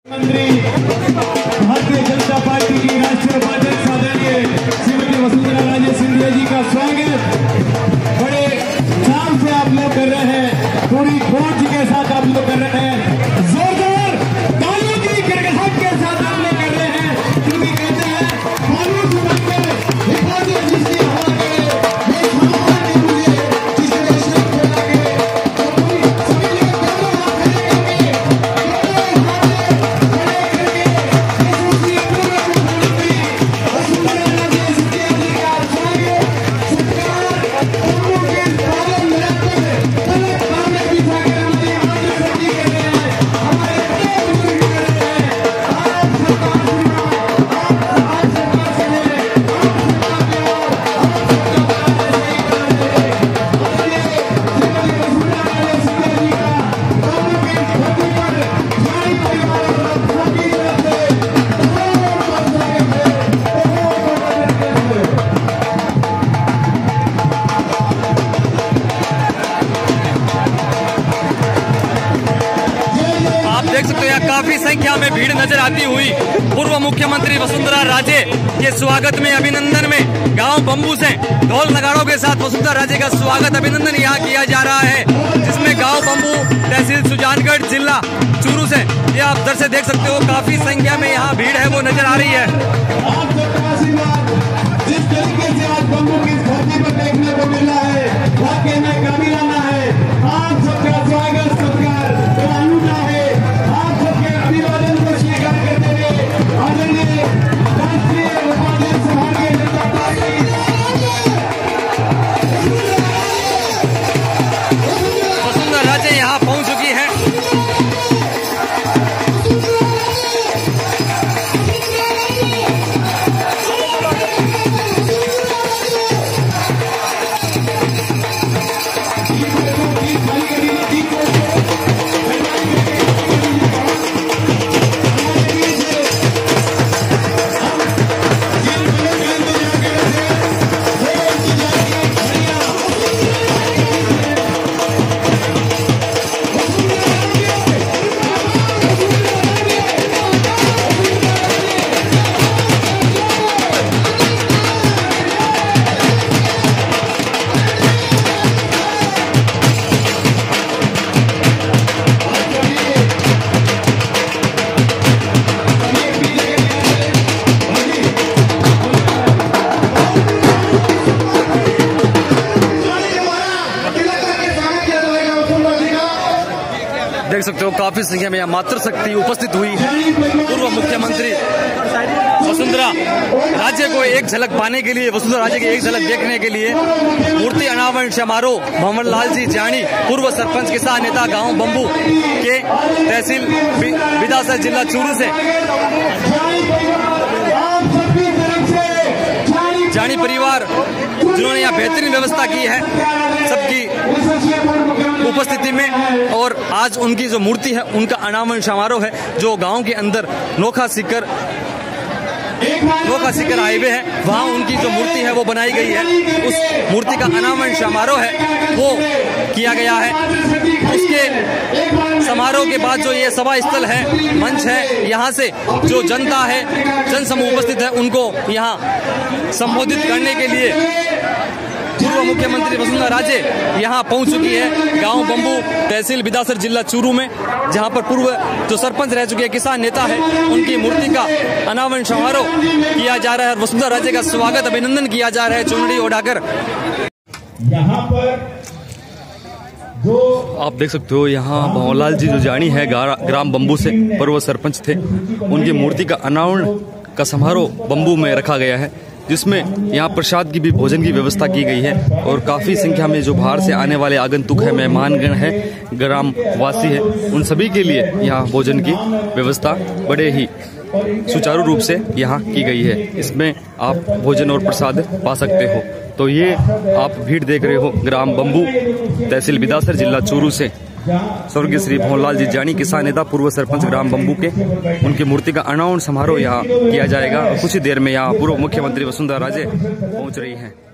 मंत्री भारतीय जनता पार्टी की राष्ट्रीय उपाध्यक्ष आदरणीय श्रीमती वसुंधरा राजे सिंधिया जी का स्वागत बड़े चाव से आप लोग कर रहे हैं, पूरी फौज के साथ आप लोग कर रहे हैं, जोरदार तालियों की गड़गड़ाहट के साथ आप लोग कर रहे हैं, क्योंकि कहते हैं कानून सुनकर हिफाजत जिसकी हवा के देख सकते हो यहाँ काफी संख्या में भीड़ नजर आती हुई पूर्व मुख्यमंत्री वसुंधरा राजे के स्वागत में, अभिनंदन में गांव बम्बू से ढोल नगाड़ों के साथ वसुंधरा राजे का स्वागत अभिनंदन यहाँ किया जा रहा है, जिसमें गांव बम्बू तहसील सुजानगढ़ जिला चूरू से ये आप दर से देख सकते हो काफी संख्या में यहाँ भीड़ है वो नजर आ रही है। जिस तरीके से आज बम्बू की धरती पर देखने को मिल रहा है वाकई में काबिलाना है। आप सबका स्वागत सत्कार कानूना है, आप सबके अभिवादन को स्वीकार करते हुए आदरणीय राष्ट्रीय उपाध्यक्ष भारतीय जनता पार्टी वसुंधरा राजे यहाँ पहुंच चुकी है। देख सकते हो काफी संख्या में यहाँ मातृशक्ति उपस्थित हुई। पूर्व मुख्यमंत्री वसुंधरा राजे को एक झलक पाने के लिए, वसुंधरा राजे की एक झलक देखने के लिए मूर्ति अनावरण समारोह भंवर लाल जी जानी पूर्व सरपंच किसान नेता गांव बम्बू के तहसील विधानसभा जिला चूरू से जानी परिवार जिन्होंने यहाँ बेहतरीन व्यवस्था की है सबकी उपस्थिति में, और आज उनकी जो मूर्ति है उनका अनावरण समारोह है जो गांव के अंदर नोखा सीकर हाईवे है वहाँ उनकी जो मूर्ति है वो बनाई गई है। उस मूर्ति का अनावरण समारोह है वो किया गया है। उसके समारोह के बाद जो ये सभा स्थल है, मंच है, यहाँ से जो जनता है, जन समूह उपस्थित है, उनको यहाँ संबोधित करने के लिए पूर्व मुख्यमंत्री वसुंधरा राजे यहाँ पहुंच चुकी है गांव बम्बू तहसील विधानसभा जिला चूरू में, जहां पर पूर्व जो सरपंच रह चुके किसान नेता है उनकी मूर्ति का अनावरण समारोह किया जा रहा है। वसुंधरा राजे का स्वागत अभिनंदन किया जा रहा है चुनरी उड़ाकर। यहाँ पर जो आप देख सकते हो यहाँ भंवरलाल जी जो जानी है ग्राम बम्बू से पूर्व सरपंच थे, उनकी मूर्ति का अनावरण का समारोह बम्बू में रखा गया है, जिसमें यहाँ प्रसाद की भी भोजन की व्यवस्था की गई है और काफ़ी संख्या में जो बाहर से आने वाले आगंतुक है, मेहमानगण है, ग्राम वासी है, उन सभी के लिए यहाँ भोजन की व्यवस्था बड़े ही सुचारू रूप से यहाँ की गई है। इसमें आप भोजन और प्रसाद पा सकते हो। तो ये आप भीड़ देख रहे हो ग्राम बम्बू तहसील विधानसभा जिला चूरू से स्वर्गीय श्री भंवरलाल जी जानी किसान नेता पूर्व सरपंच ग्राम बम्बू के उनकी मूर्ति का अनावरण समारोह यहाँ किया जाएगा और कुछ ही देर में यहाँ पूर्व मुख्यमंत्री वसुंधरा राजे पहुंच रही हैं।